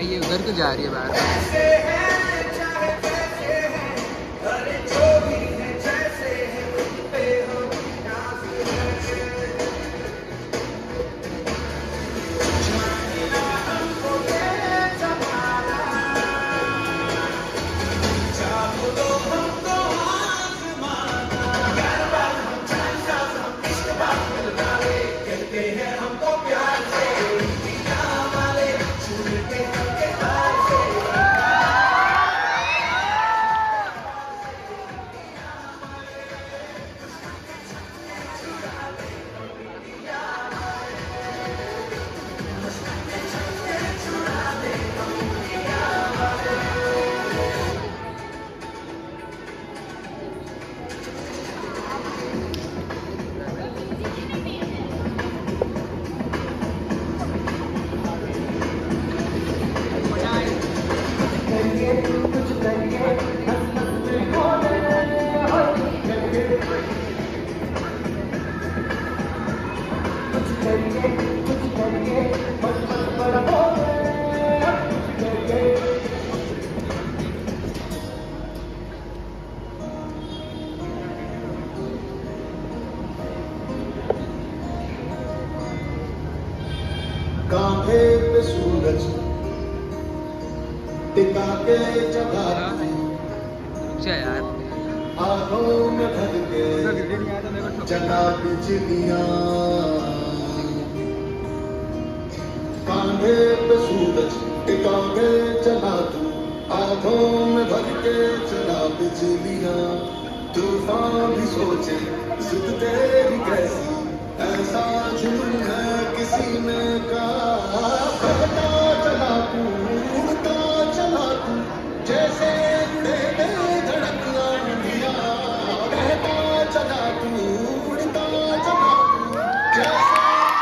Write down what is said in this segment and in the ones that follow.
भाई ये उधर क्यों जा रही है बाहर? कांधे पे सूरज टिका के जगा यार आंखों में भर के जला बिजलियां कांधे पे सूरज टिका के जला तू आंखों में भर के जला बिजलियां तूफान भी सोचे जिद तेरी कैसी ऐसा जुनून है किसी ने कहा बहता चला तू उड़ता चला तू जैसे उड़े धड़कना दिया बहता चला तू उड़ता चला तू जैसे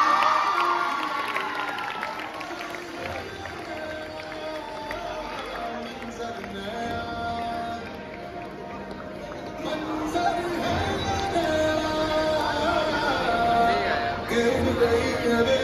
मंजर है Give me